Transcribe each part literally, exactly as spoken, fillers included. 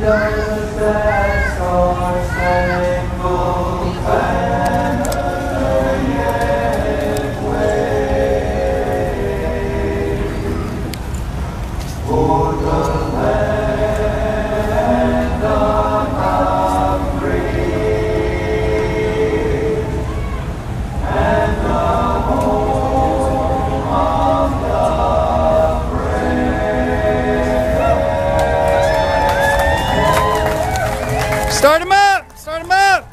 Start him up! Start him up!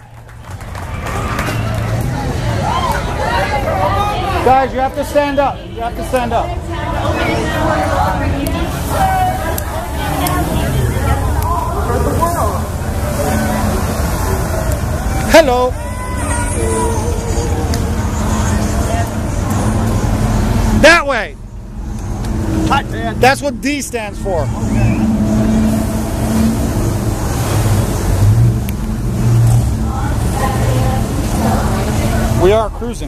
Guys, you have to stand up. You have to stand up. Hello. That way. That's what D stands for. We are cruising.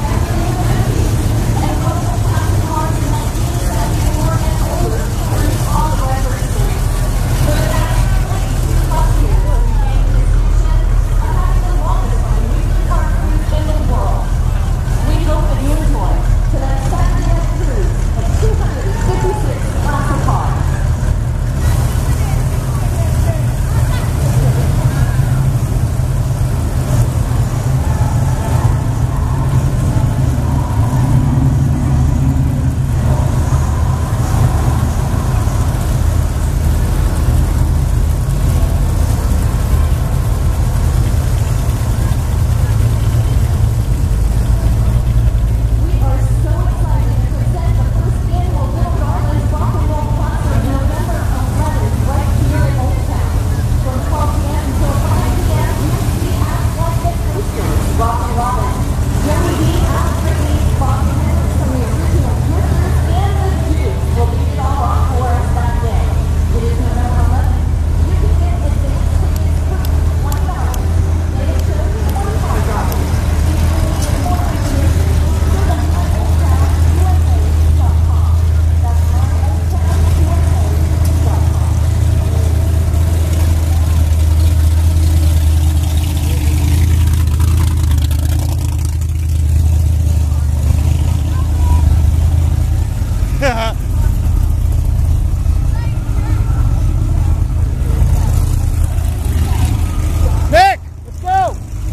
Nick, let's go.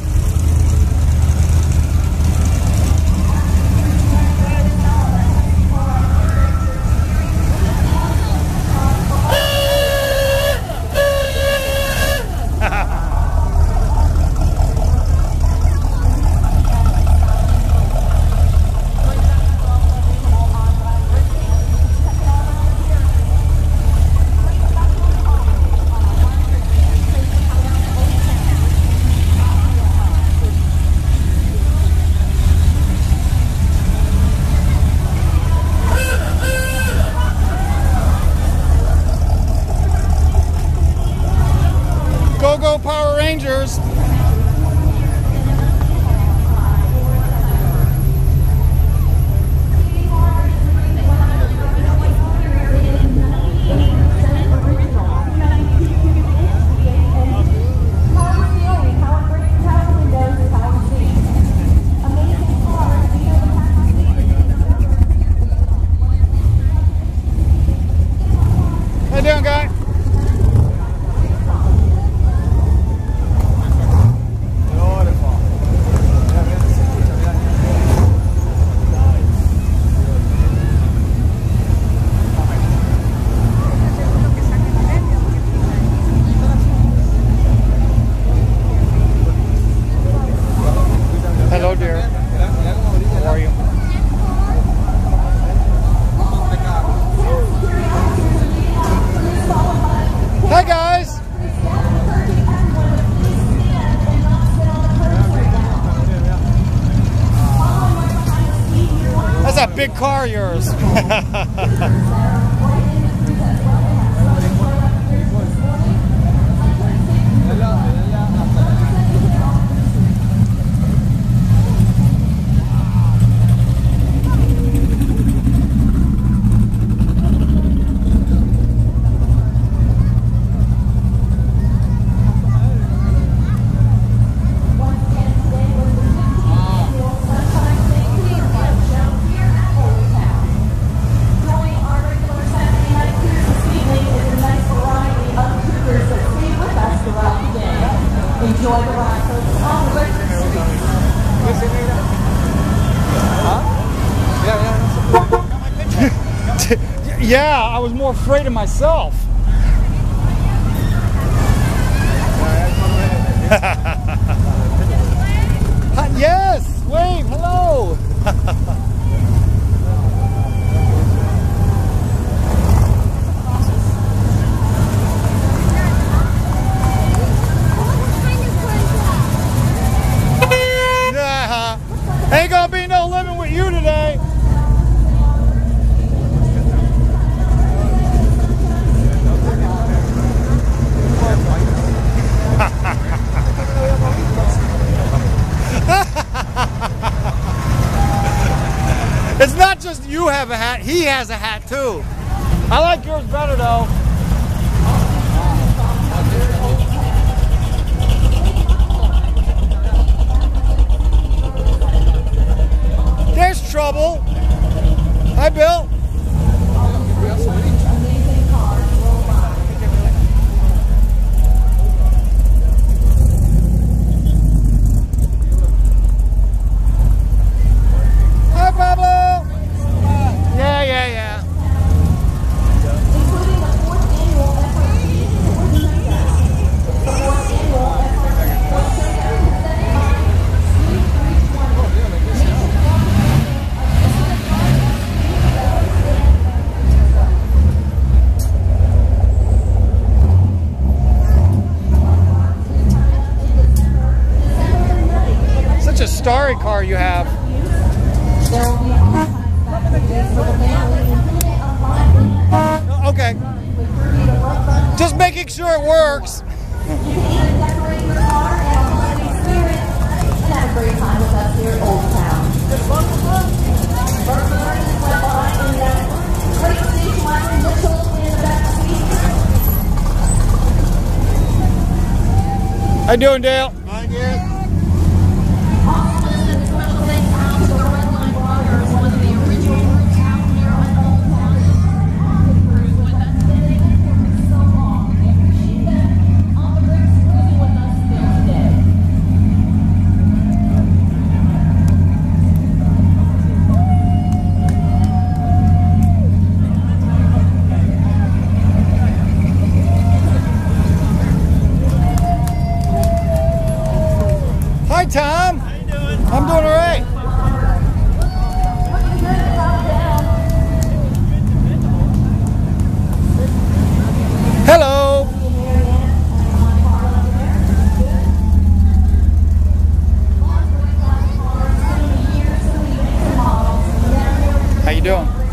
Go, go, Power Rangers! How you doing, guy? Hello, dear. How are you? Hi, guys. That's that big car of yours. Yeah, I was more afraid of myself. Yes, wave, hello. Ain't gonna be no living with you today. It's not just you have a hat, he has a hat too. I like yours better though. There's trouble. Hi, Bill. Hi, Pablo. Yeah, yeah, yeah. Including the fourth annual F R C the fourth annual F R C Such a starry car you have. Okay. Just making sure it works. You can decorate your car and a holiday spirit and have a great time with us here at Old Town. First morning went by in that great station wagon Mitchell in the back seat. How you doing, Dale? Fine, yeah. Also listed a special thanks out to the Red Line Bloggers, one of the original groups out here on Old Town. Cruise with us today for so long. We appreciate them on the rigs cruising with us still today. Hi, Tom. How you doing? I'm doing all right. Hello. How you doing?